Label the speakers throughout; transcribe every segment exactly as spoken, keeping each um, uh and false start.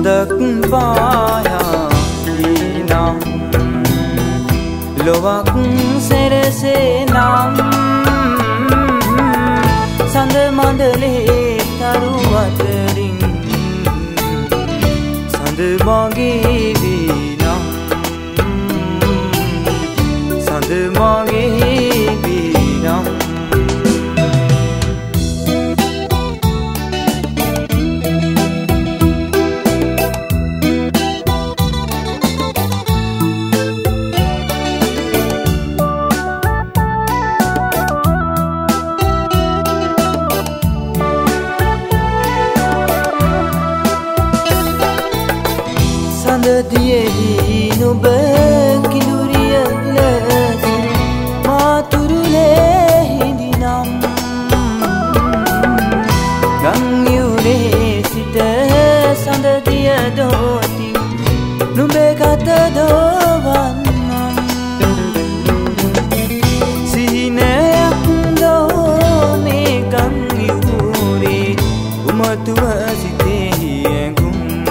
Speaker 1: සඳක් පායා නම් ලොවක් සැරසේ නම් සඳ මඳලේ තරු අතරින් සඳ මගේ වී නම් සඳ මගේ වී නම් සඳදියෙහි නුඹ කිලුරිය ලෙස මාතුරුලේ හිඳිනම් ගංයුරේ සිට සඳදිය දෝති නුඹේ ගත දෝවන්නම් සිහිනයක් දෝ මේ ගංයුරේ උමතුව සිතෙහි ඇඟුම්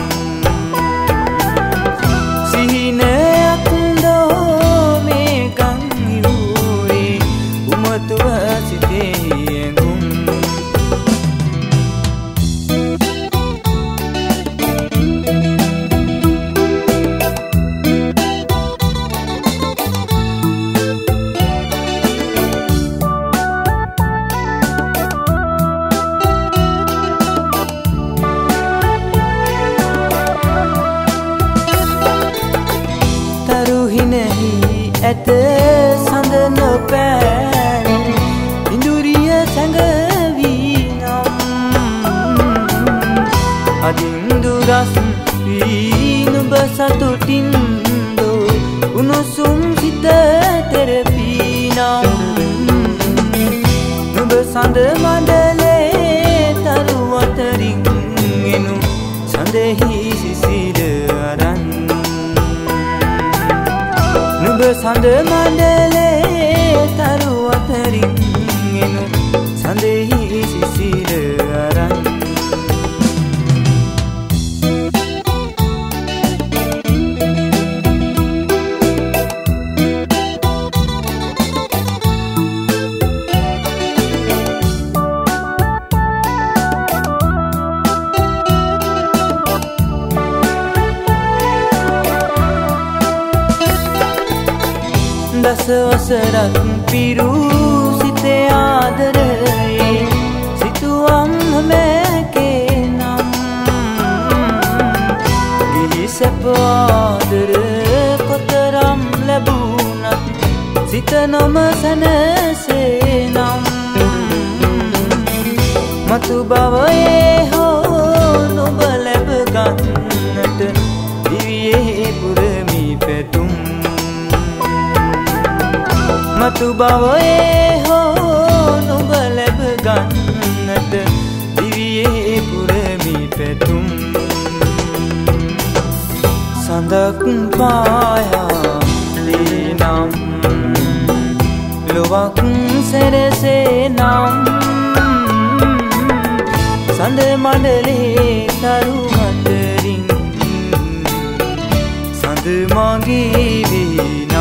Speaker 1: ඇත සඳ නොපෑන් ඉඳුරිය සැඟවී නම් අදින්දුරස් වී නුඹ සතුටින් දෝ උණුසුම් සිත තෙරපී නම් නුඹ සඳ මණ්ඩලේ තරු අතරින් එනු සඳෙහි සිසිල අරන් නුඹ සඳ මණ්ඩලේ තරු අතරින් එනු සඳෙහි සිසිල අරන් දසවසරක් පිරු සිතේ ආදරයේ සිතුවම් මැකේ නම් ගිහි සැප ආදර කොතරම් ලැබුණත් සිත නොම සැනසේ නම් මතු බවයේ හෝ නොබ ලැබ ගන්නට දිවියේ පුරමි පැතුම් මතු බවයේ හෝ නුඹ ලැබ ගන්නට දිවියේ පුරමි පැතුම් සඳක් පායා නම් ලොවක් සැරසේ නම් සඳ මණ්ඩලේ තරු අතරින් සඳ මගේ වී